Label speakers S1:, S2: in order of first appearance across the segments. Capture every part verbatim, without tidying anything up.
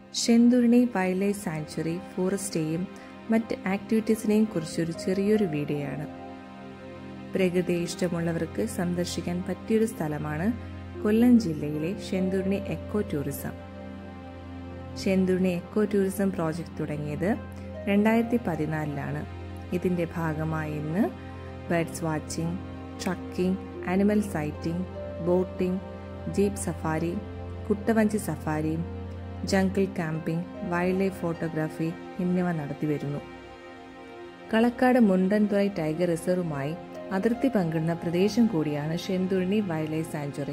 S1: ഷെന്തുർണി wildlife sanctuary ഫോറസ്റ്റേയും മറ്റ് ആക്ടിവിറ്റീസിനെയും കുറിച്ചൊരു ചെറിയൊരു വീഡിയോയാണ്. പ്രകൃതിയെ ഇഷ്ടമുള്ളവർക്ക് സന്ദർശിക്കാൻ പറ്റിയൊരു സ്ഥലമാണ് കൊല്ലം ജില്ലയിലെ Shendurney eco tourism. Shendurney eco tourism project തുടങ്ങിയത് രണ്ടായിരത്തി പതിനാലിലാണ്. ഇതിന്റെ ഭാഗമായി ഇന്ന് birds watching, trekking, animal sighting, boating, jeep safari, കുട്ടവഞ്ചി safari, jungle camping, wildlife photography എന്നിവ നടത്തിവരുന്നു. കളക്കാട് മുണ്ടൻതുറൈ ടൈഗർ റിസർവുമായി അതിർത്തി പങ്കിടുന്ന പ്രദേശം കൂടിയാണ് Shendurney wildlife sanctuary.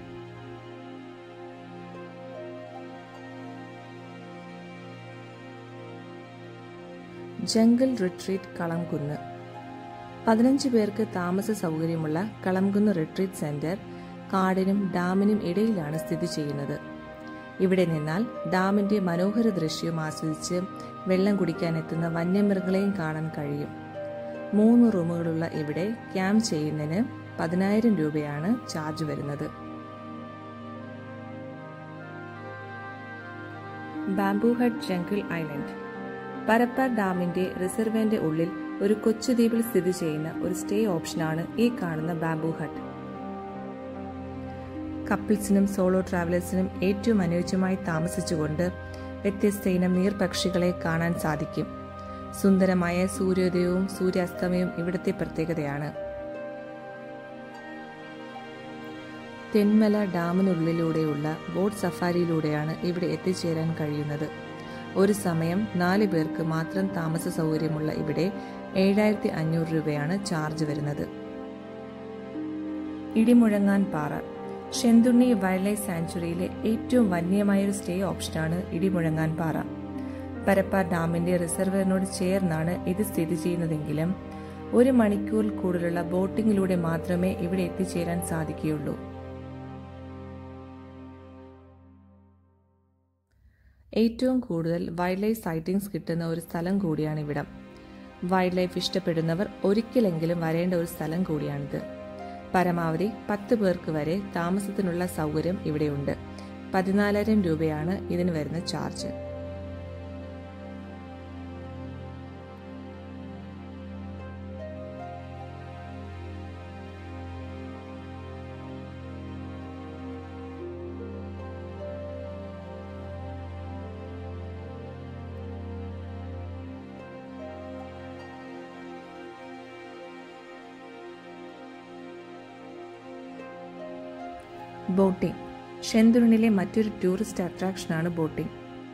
S1: Jungle retreat Kalamkunnu. പതിനഞ്ച് പേർക്ക് താമസ സൗകര്യമുള്ള കളംകുന്ന് റിട്രീറ്റ് സെന്റർ കാടിനും ഡാമിനും ഇടയിലാണ് സ്ഥിതി ചെയ്യുന്നത്. ഇവിടെ നിന്നാൽ ഡാമിന്റെ മനോഹര ദൃശ്യം ആസ്വദിച്ച് വെള്ളം കുടിക്കാൻ എത്തുന്ന വന്യമൃഗങ്ങളെയും കാണാൻ കഴിയും. മൂന്ന് റൂമുകളുള്ള ഇവിടെ ക്യാമ്പ് ചെയ്യുന്നതിന് പതിനായിരം രൂപയാണ് ചാർജ് വരുന്നത്. Bamboo hut jungle island. Parappar ഡാമിന്റെ റിസർവേന്റെ ഉള്ളിൽ ഒരു കൊച്ചു ദ്വീപിൽ സ്ഥിതി ചെയ്യുന്ന ഒരു സ്റ്റേ ഓപ്ഷനാണ് ഈ കാണുന്ന ബാംബു ഹട്ട്. കപ്പിൾസിനും സോളോ ട്രാവലേഴ്സിനും ഏറ്റവും അനുയോജ്യമായി താമസിച്ചുകൊണ്ട് വ്യത്യസ്ത ഇനം നീർപക്ഷികളെ കാണാൻ സാധിക്കും. സുന്ദരമായ സൂര്യോദയവും സൂര്യാസ്തമയവും ഇവിടുത്തെ പ്രത്യേകതയാണ്. തെന്മല ഡാമിനുള്ളിലൂടെയുള്ള ബോട്ട് സഫാരിയിലൂടെയാണ് ഇവിടെ എത്തിച്ചേരാൻ കഴിയുന്നത്. ഒരു സമയം നാല് പേർക്ക് മാത്രം താമസ സൗകര്യമുള്ള ഇവിടെ ഏഴായിരത്തി അഞ്ഞൂറ് രൂപയാണ് ചാർജ് വരുന്നത്. ഇടിമുഴങ്ങാൻ പാറ. ഷെന്തുർണി വൈൽഡ് ലൈഫ് സാങ്ച്വറിയിലെ ഏറ്റവും വന്യമായ ഒരു സ്റ്റേ ഓപ്ഷനാണ് ഇടിമുഴങ്ങാൻ പാറ. പരപ്പാർ ഡാമിന്റെ റിസർവറിനോട് ചേർന്നാണ് ഇത് സ്ഥിതി ചെയ്യുന്നതെങ്കിലും ഒരു മണിക്കൂറിൽ കൂടുതലുള്ള ബോട്ടിങ്ങിലൂടെ മാത്രമേ ഇവിടെ എത്തിച്ചേരാൻ സാധിക്കുകയുള്ളൂ. ഏറ്റവും കൂടുതൽ വൈൽഡ് ലൈഫ് സൈറ്റിംഗ്സ് കിട്ടുന്ന ഒരു സ്ഥലം കൂടിയാണ് ഇവിടം. വൈൽഡ് ലൈഫ് ഇഷ്ടപ്പെടുന്നവർ ഒരിക്കലെങ്കിലും വരേണ്ട ഒരു സ്ഥലം കൂടിയാണിത്. പരമാവധി പത്ത് പേർക്ക് വരെ താമസത്തിനുള്ള സൗകര്യം ഇവിടെയുണ്ട്. പതിനാലായിരം രൂപയാണ് ഇതിന് വരുന്ന ചാർജ്. ബോട്ടിംഗ്. ഷെന്തുർണിയിലെ മറ്റൊരു ടൂറിസ്റ്റ് അട്രാക്ഷനാണ് ബോട്ടിംഗ്.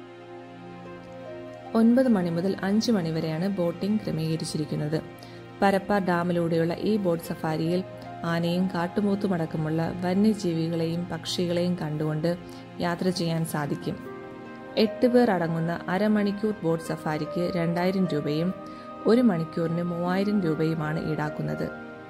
S1: ഒൻപത് മണി മുതൽ അഞ്ച് മണി വരെയാണ് ബോട്ടിംഗ് ക്രമീകരിച്ചിരിക്കുന്നത്. പരപ്പാർ ഡാമിലൂടെയുള്ള ഈ ബോട്ട് സഫാരിയിൽ ആനയും കാട്ടുപോത്തുമടക്കമുള്ള വന്യജീവികളെയും പക്ഷികളെയും കണ്ടുകൊണ്ട് യാത്ര ചെയ്യാൻ സാധിക്കും. എട്ട് പേർ അടങ്ങുന്ന അരമണിക്കൂർ ബോട്ട് സഫാരിക്ക് രണ്ടായിരം രൂപയും ഒരു മണിക്കൂറിന് മൂവായിരം രൂപയുമാണ് ഈടാക്കുന്നത്.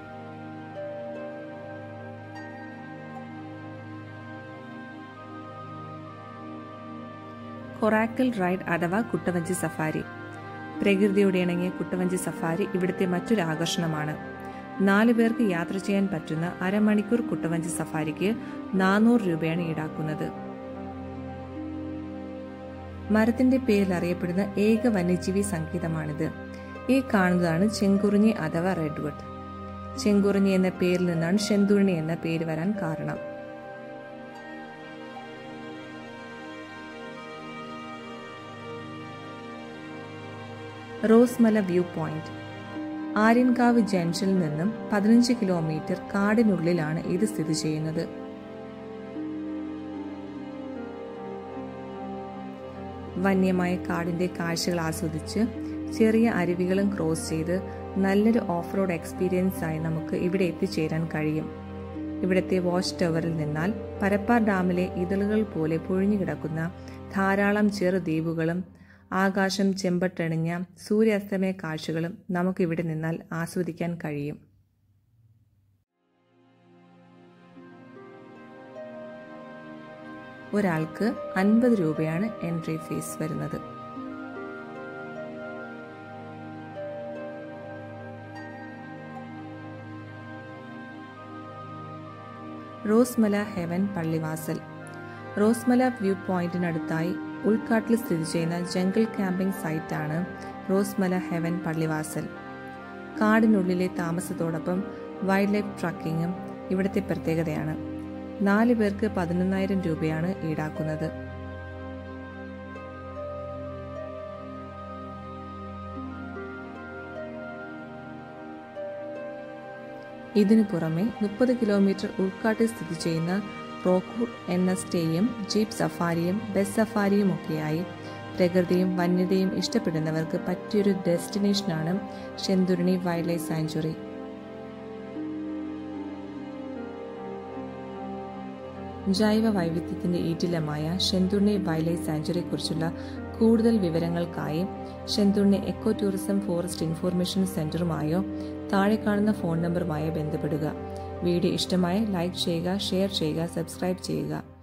S1: കൊറാക്കൽ റൈഡ് അഥവാ കുട്ടവഞ്ചി സഫാരി. പ്രകൃതിയോട് ഇണങ്ങിയ കുട്ടവഞ്ചി സഫാരി ഇവിടുത്തെ മറ്റൊരു ആകർഷണമാണ്. നാലു പേർക്ക് യാത്ര ചെയ്യാൻ പറ്റുന്ന അരമണിക്കൂർ കുട്ടവഞ്ചി സഫാരിക്ക് നാനൂറ് രൂപയാണ് ഈടാക്കുന്നത്. മരത്തിന്റെ പേരിൽ അറിയപ്പെടുന്ന ഏക വന്യജീവി സങ്കേതമാണിത്. ഈ കാണുന്നതാണ് ചെങ്കുറിഞ്ഞി അഥവാ റെഡ്വുഡ്. ചെങ്കുറിഞ്ഞി എന്ന പേരിൽ നിന്നാണ് ഷെന്തുർണി എന്ന പേര് വരാൻ കാരണം. Rosemala view point. ആര്യൻകാവ് ജംഗ്ഷനിൽ നിന്നും പതിനഞ്ച് കിലോമീറ്റർ കാടിനുള്ളിലാണ് ഇത് സ്ഥിതി ചെയ്യുന്നത്. വന്യമായ കാടിന്റെ കാഴ്ചകൾ ആസ്വദിച്ച് ചെറിയ അരുവികളും ക്രോസ് ചെയ്ത് നല്ലൊരു ഓഫ് റോഡ് എക്സ്പീരിയൻസ് ആയി നമുക്ക് ഇവിടെ എത്തിച്ചേരാൻ കഴിയും. ഇവിടുത്തെ വാച്ച് ടവറിൽ നിന്നാൽ പരപ്പാർ ഡാമിലെ ഇതളുകൾ പോലെ പൊഴിഞ്ഞുകിടക്കുന്ന ധാരാളം ചെറു ദ്വീപുകളും ആകാശം ചെമ്പട്ടണിഞ്ഞ സൂര്യാസ്തമയ കാഴ്ചകളും നമുക്കിവിടെ നിന്നാൽ ആസ്വദിക്കാൻ കഴിയും. ഒരാൾക്ക് അൻപത് രൂപയാണ് എൻട്രി ഫീസ് വരുന്നത്. റോസ്മല ഹെവൻ പള്ളിവാസൽ. റോസ്മല വ്യൂ പോയിന്റിനടുത്തായി ഉൾക്കാട്ടിൽ സ്ഥിതി ചെയ്യുന്ന ജംഗിൾ ക്യാമ്പിംഗ് സൈറ്റാണ് റോസ്മല ഹെവൻ പള്ളിവാസൽ. കാടിനുള്ളിലെ താമസത്തോടൊപ്പം വൈൽഡ് ലൈഫ് ട്രക്കിങ്ങും ഇവിടുത്തെ പ്രത്യേകതയാണ്. നാല് പേർക്ക് പതിനൊന്നായിരം രൂപയാണ് ഈടാക്കുന്നത്. ഇതിനു പുറമെ മുപ്പത് കിലോമീറ്റർ ഉൾക്കാട്ടിൽ സ്ഥിതി ചെയ്യുന്ന റോക്ക്വുഡ് എന്ന സ്റ്റേയും ജീപ്പ് സഫാരിയും ബസ് സഫാരിയും ഒക്കെയായി പ്രകൃതിയും വന്യതയും ഇഷ്ടപ്പെടുന്നവർക്ക് പറ്റിയൊരു ഡെസ്റ്റിനേഷനാണ് ശെന്തുർണി വൈൽഡ് ലൈഫ് സാങ്ച്വറി. ജൈവ വൈവിധ്യത്തിന്റെ ഈറ്റിലമായ ശെന്തുർണി വൈൽഡ് ലൈഫ് സാങ്ച്വറിയെ കുറിച്ചുള്ള കൂടുതൽ വിവരങ്ങൾക്കായി Shendurney eco tourism forest information സെന്ററുമായോ താഴെ കാണുന്ന ഫോൺ നമ്പറുമായോ ബന്ധപ്പെടുക. വീഡിയോ ഇഷ്ടമായ ലൈക്ക് ചെയ്യുക, ഷെയർ ചെയ്യുക, സബ്സ്ക്രൈബ് ചെയ്യുക.